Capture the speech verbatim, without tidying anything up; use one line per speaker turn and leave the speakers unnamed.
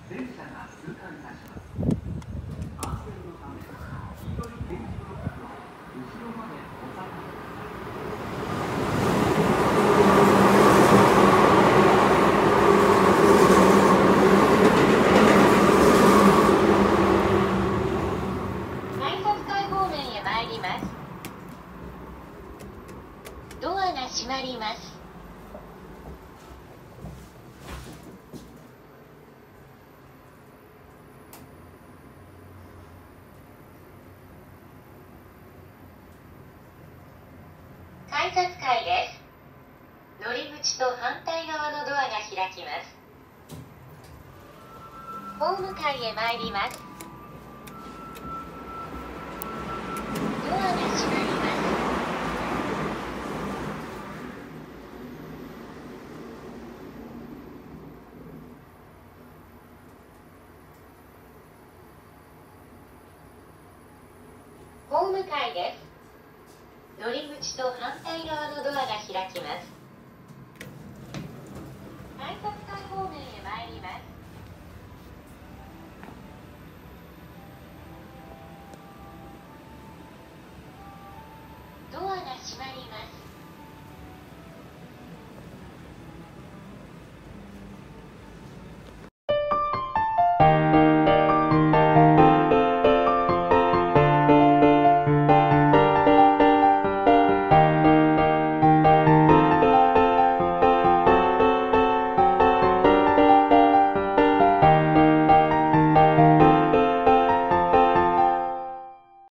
電車が通過いたします。安全のため、黄色い点字ブロックを後ろまでお下がりくださ
い。改札階方面へ参ります。ドアが閉まります。改札階です。乗り口と反対側のドアが開きます。ホーム階へ参ります。ドアが閉まります。ホーム階です。乗り口と反対側のドアが開きます。改札階方面へ参ります。ドアが閉まります。